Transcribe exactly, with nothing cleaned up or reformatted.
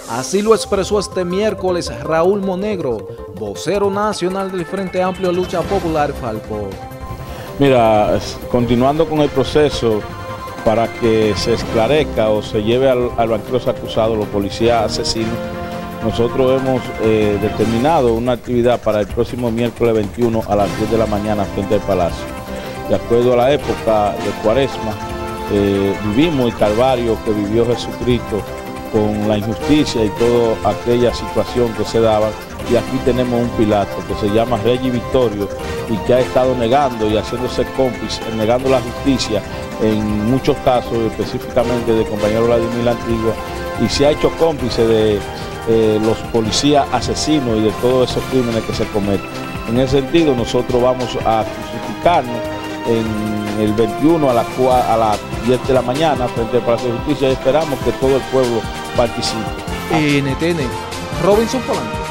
Así lo expresó este miércoles Raúl Monegro, vocero nacional del Frente Amplio de Lucha Popular Falpo. Mira, continuando con el proceso para que se esclarezca o se lleve al, al banqueros acusados, los policías asesinos, nosotros hemos eh, determinado una actividad para el próximo miércoles veintiuno a las diez de la mañana frente al Palacio. De acuerdo a la época de Cuaresma, eh, vivimos el calvario que vivió Jesucristo con la injusticia y toda aquella situación que se daba, y aquí tenemos un Pilato que se llama Rey y Victorio y que ha estado negando y haciéndose cómplice, negando la justicia en muchos casos, específicamente del compañero Vladimir la Antigua, y se ha hecho cómplice de eh, los policías asesinos y de todos esos crímenes que se cometen. En ese sentido, nosotros vamos a crucificarnos en el veintiuno a las, a las diez de la mañana frente al Palacio de Justicia, y esperamos que todo el pueblo participe. N T N, Robinson Polanco.